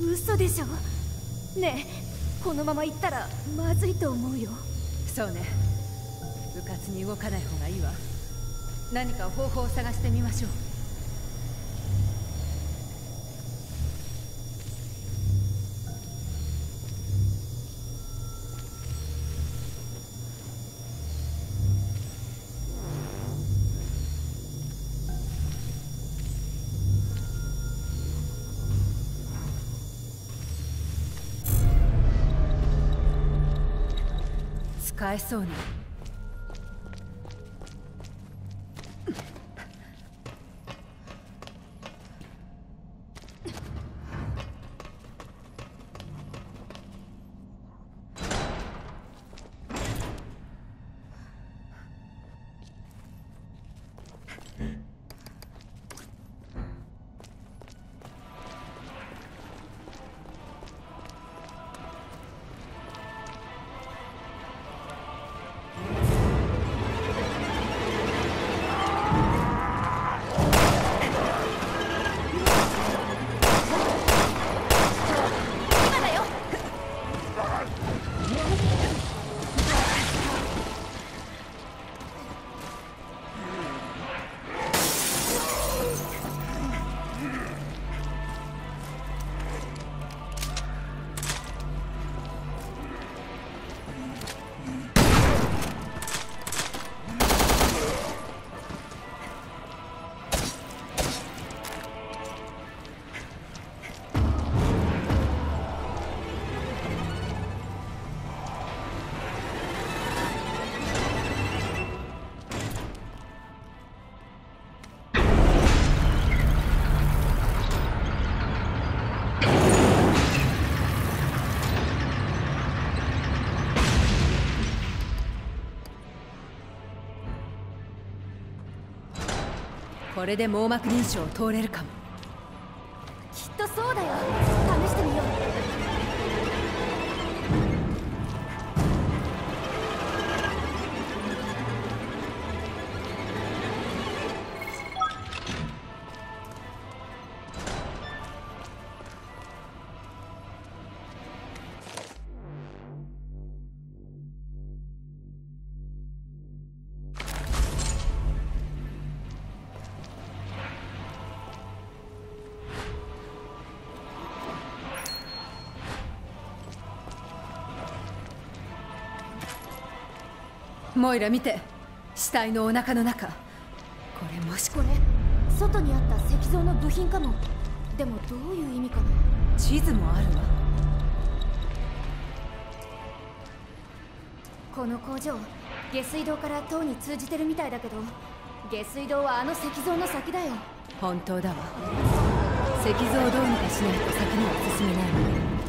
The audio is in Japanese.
嘘でしょ。ねえ、このまま行ったらまずいと思うよ。 そうね、うかつに動かない方がいいわ。何か方法を探してみましょう。使えそうに。これで網膜認証を通れるかも。 きっとそうだよ。試してみよう。 モイラ見て、死体のお腹の中。これもしこれ外にあった石像の部品かも。でもどういう意味かな。 地図もあるわ。 この工場、下水道から塔に通じてるみたいだけど、下水道はあの石像の先だよ。 本当だわ。石像をどうにかしないと先には進めないわね。